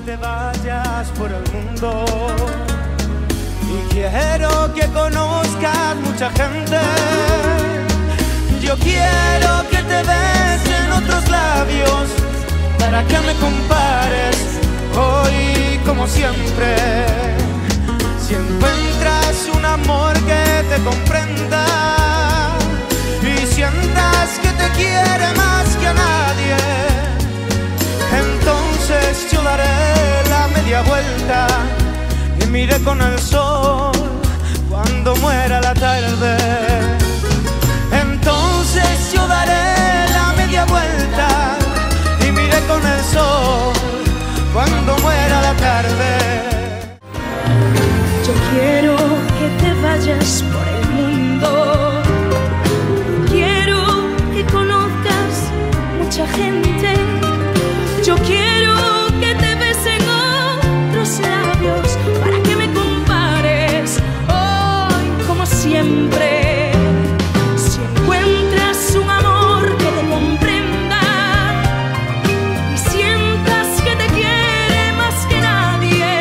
te vayas por el mundo. Y quiero que conozcas mucha gente. Yo quiero que te besen otros labios, para que me compares hoy como siempre. Si encuentras un amor que te comprenda y sientas que te quiere más que a nadie, entonces yo daré la media vuelta y me iré con el sol cuando muera la tarde. Entonces yo daré la media vuelta y me iré con el sol cuando muera la tarde. Yo quiero que te vayas por el mundo. Quiero que conozcas mucha gente. Yo quiero que te besen otros labios, para que me compares hoy como siempre. Si encuentras un amor que te comprenda y sientas que te quiere más que nadie,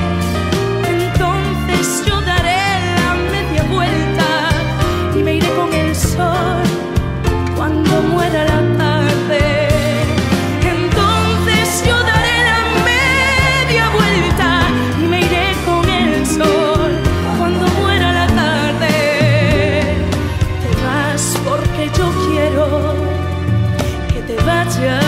entonces yo daré la media vuelta y me iré con el sol cuando muera la tarde. Entonces yo daré la media vuelta y me iré con el sol cuando muera la tarde. Te vas porque yo quiero que te vayas.